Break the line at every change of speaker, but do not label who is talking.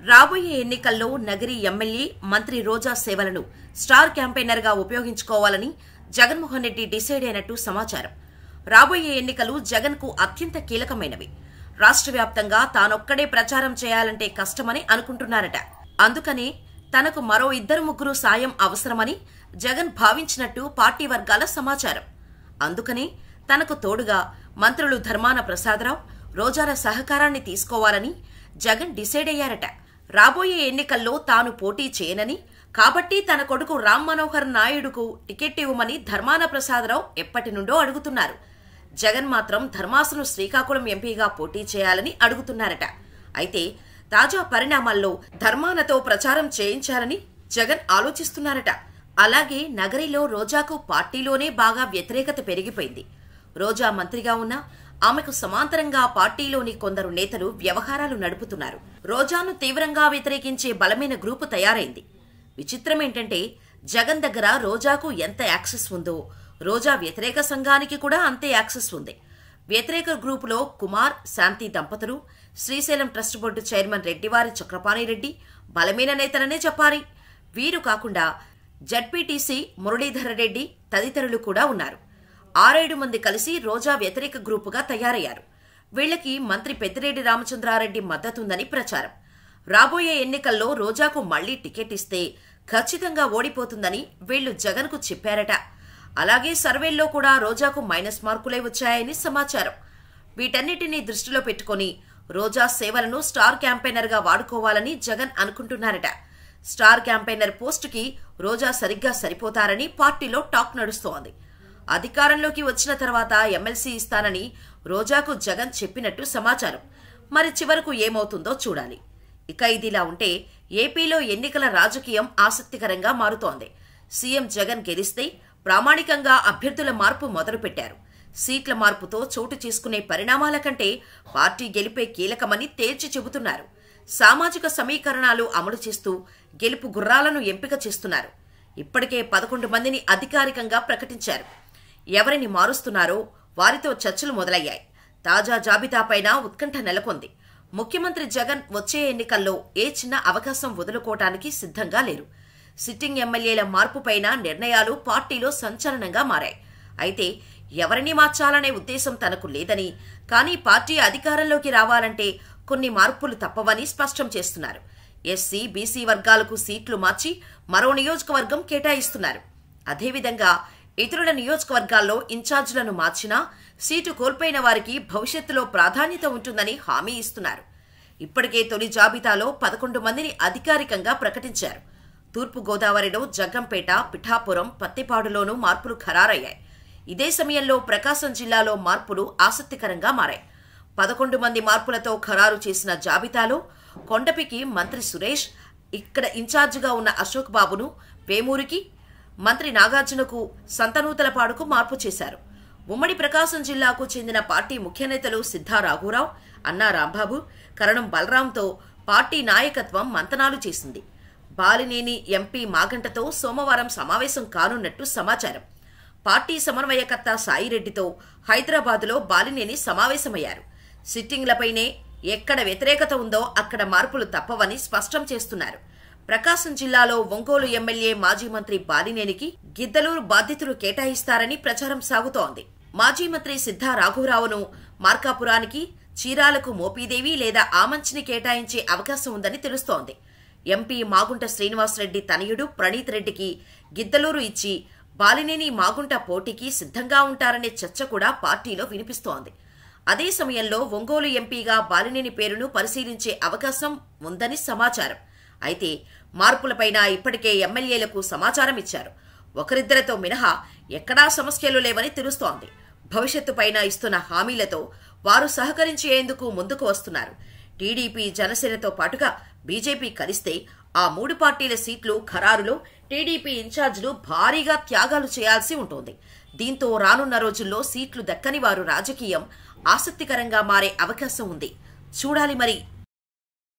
రాబోయే ఎన్నికల్లో నగరి ఎమ్మెల్యే మంత్రి రోజా సేవలను స్టార్ క్యాంపెయినర్ గా ఉపయోగించుకోవాలని జగన్మోహన్ రెడ్డి డిసైడ్ అయినట్టు సమాచారం. రాబోయే ఎన్నికలు జగన్ కు అత్యంత కీలకమైనవి. రాష్ట్ర వ్యాప్తంగా తానొక్కడే ప్రచారం చేయాలంటే కష్టమని అనుకుంటున్నారట. అందుకనే తనకు మరో 2-3 సాయం అవసరమని జగన్ భావించినట్టు పార్టీ వర్గాల సమాచారం. అందుకనే తనకు తోడుగా మంత్రులు ధర్మాన ప్రసాదరావు, రోజాల సహకారాన్ని తీసుకోవాలని జగన్ డిసైడ్ అయ్యారట. రాబోయే ఎన్నికల్లో తాను పోటీ చేయనని, కాబట్టి తన కొడుకు రామ్ మనోహర్ నాయుడుకు టికెట్ ఇవ్వమని ధర్మాన ప్రసాదరావు ఎప్పటి నుండో అడుగుతున్నారు. జగన్ మాత్రం ధర్మాసును శ్రీకాకుళం ఎంపీగా పోటీ చేయాలని అడుగుతున్నారట. అయితే తాజా పరిణామాల్లో ధర్మానతో ప్రచారం చేయించాలని జగన్ ఆలోచిస్తున్నారట. అలాగే నగరిలో రోజాకు పార్టీలోనే బాగా వ్యతిరేకత పెరిగిపోయింది. రోజా మంత్రిగా ఉన్నా ఆమెకు సమాంతరంగా పార్టీలోని కొందరు నేతలు వ్యవహారాలు నడుపుతున్నారు. రోజాను తీవ్రంగా వ్యతిరేకించే బలమైన గ్రూపు తయారైంది. విచిత్రమేంటంటే జగన్ దగ్గర రోజాకు ఎంత యాక్సెస్ ఉందో రోజా వ్యతిరేక సంఘానికి కూడా అంతే యాక్సెస్ ఉంది. వ్యతిరేక గ్రూపులో కుమార్, శాంతి దంపతులు, Srisailam trust board chairman Reddivari Chakrapani Reddy బలమైన నేతలనే చెప్పాలి. వీరు కాకుండా జడ్పీటీసీ మురళీధర్ రెడ్డి తదితరులు కూడా ఉన్నారు. 6-7 మంది కలిసి రోజా వ్యతిరేక గ్రూపుగా తయారయ్యారు. వీళ్లకి మంత్రి పెద్దిరెడ్డి రామచంద్రారెడ్డి మద్దతుందని ప్రచారం. రాబోయే ఎన్నికల్లో రోజాకు మళ్లీ టికెట్ ఇస్తే ఖచ్చితంగా ఓడిపోతుందని వీళ్లు జగన్కు చెప్పారట. అలాగే సర్వేల్లో కూడా రోజాకు మైనస్ మార్కులే వచ్చాయని సమాచారం. వీటన్నిటినీ దృష్టిలో పెట్టుకుని రోజా సేవలను స్టార్ క్యాంపెయినర్ గా వాడుకోవాలని జగన్ అనుకుంటున్నారట. స్టార్ క్యాంపెయినర్ పోస్టుకి రోజా సరిగ్గా సరిపోతారని పార్టీలో టాక్ నడుస్తోంది. అధికారంలోకి వచ్చిన తర్వాత ఎమ్మెల్సీ ఇస్తానని రోజాకు జగన్ చెప్పినట్టు సమాచారం. మరి చివరకు ఏమవుతుందో చూడాలి. ఇక ఇదిలా ఉంటే ఏపీలో ఎన్నికల రాజకీయం ఆసక్తికరంగా మారుతోంది. సీఎం జగన్ గెలిస్తే ప్రామాణికంగా అభ్యర్థుల మార్పు మొదలుపెట్టారు. సీట్ల మార్పుతో చోటు చేసుకునే పరిణామాల కంటే పార్టీ గెలిపే కీలకమని తేల్చి చెబుతున్నారు. సామాజిక సమీకరణాలు అమలు చేస్తూ గెలుపు గుర్రాలను ఎంపిక చేస్తున్నారు. ఇప్పటికే 11 మందిని అధికారికంగా ప్రకటించారు. ఎవరిని మారుస్తున్నారో వారితో చర్చలు మొదలయ్యాయి. తాజా జాబితాపైన ఉత్కంఠ నెలకొంది. ముఖ్యమంత్రి జగన్ వచ్చే ఎన్నికల్లో ఏ చిన్న అవకాశం వదులుకోవటానికి సిద్ధంగా లేరు. సిట్టింగ్ ఎమ్మెల్యేల మార్పుపైన నిర్ణయాలు పార్టీలో సంచలనంగా మారాయి. అయితే ఎవరిని మార్చాలనే ఉద్దేశం తనకు లేదని, కానీ పార్టీ అధికారంలోకి రావాలంటే కొన్ని మార్పులు తప్పవని స్పష్టం చేస్తున్నారు. ఎస్సీ, బీసీ వర్గాలకు సీట్లు మార్చి మరో నియోజకవర్గం కేటాయిస్తున్నారు. అదేవిధంగా ఇతరుల నియోజకవర్గాల్లో ఇన్ఛార్జీలను మార్చినా సీటు కోల్పోయిన వారికి భవిష్యత్తులో ప్రాధాన్యత ఉంటుందని హామీ ఇస్తున్నారు. ఇప్పటికే తొలి జాబితాలో 11 మందిని అధికారికంగా ప్రకటించారు. తూర్పు గోదావరిలో జగ్గంపేట, పిఠాపురం, పత్తిపాడులోనూ మార్పులు ఖరారయ్యాయి. ఇదే సమయంలో ప్రకాశం జిల్లాలో మార్పులు ఆసక్తికరంగా మారాయి. 11 మంది మార్పులతో ఖరారు చేసిన జాబితాలో కొండపికి మంత్రి సురేష్, ఇక్కడ ఇన్ఛార్జిగా ఉన్న అశోక్ బాబును వేమూరికి, మంత్రి నాగార్జునకు సంతనూతలపాడుకు మార్పు చేశారు. ఉమ్మడి ప్రకాశం జిల్లాకు చెందిన పార్టీ ముఖ్య నేతలు సిద్ధా రాఘవరావు, అన్నా రాంబాబు, కరణం బలరాంతో పార్టీ నాయకత్వం మంతనాలు చేసింది. బాలినేని ఎంపీ మాగంటతో సోమవారం సమావేశం కానున్నట్టు సమాచారం. పార్టీ సమన్వయకర్త సాయిరెడ్డితో హైదరాబాదులో బాలినేని సమావేశమయ్యారు. సిట్టింగ్లపైనే ఎక్కడ వ్యతిరేకత ఉందో అక్కడ మార్పులు తప్పవని స్పష్టం చేస్తున్నారు. ప్రకాశం జిల్లాలో ఒంగోలు ఎమ్మెల్యే మాజీ మంత్రి బాలినేనికి గిద్దలూరు బాధ్యతలు కేటాయిస్తారని ప్రచారం సాగుతోంది. మాజీ మంత్రి సిద్ధా రాఘవరావును మార్కాపురానికి, చీరాలకు మోపీదేవి లేదా ఆమంచిని కేటాయించే అవకాశం ఉందని తెలుస్తోంది. ఎంపీ మాగుంట శ్రీనివాసరెడ్డి తనయుడు ప్రణీత్ రెడ్డికి గిద్దలూరు ఇచ్చి బాలినేని, మాగుంట పోటీకి సిద్ధంగా ఉంటారనే చర్చ కూడా పార్టీలో వినిపిస్తోంది. అదే సమయంలో ఒంగోలు ఎంపీగా బాలినేని పేరును పరిశీలించే అవకాశం ఉందని సమాచారం. అయితే మార్పులపైన ఇప్పటికే ఎమ్మెల్యేలకు సమాచారం ఇచ్చారు. ఒకరిద్దరితో మినహా ఎక్కడా సమస్యలు లేవని తెలుస్తోంది. భవిష్యత్తుపైన ఇస్తున్న హామీలతో వారు సహకరించేందుకు ముందుకు వస్తున్నారు. టీడీపీ, జనసేనతో పాటుగా బీజేపీ కలిస్తే ఆ 3 పార్టీల సీట్లు ఖరారులో టీడీపీ ఇన్ఛార్జీలు భారీగా త్యాగాలు చేయాల్సి ఉంటుంది. దీంతో రానున్న రోజుల్లో సీట్లు దక్కని వారు రాజకీయం ఆసక్తికరంగా మారే అవకాశం ఉంది. చూడాలి మరి.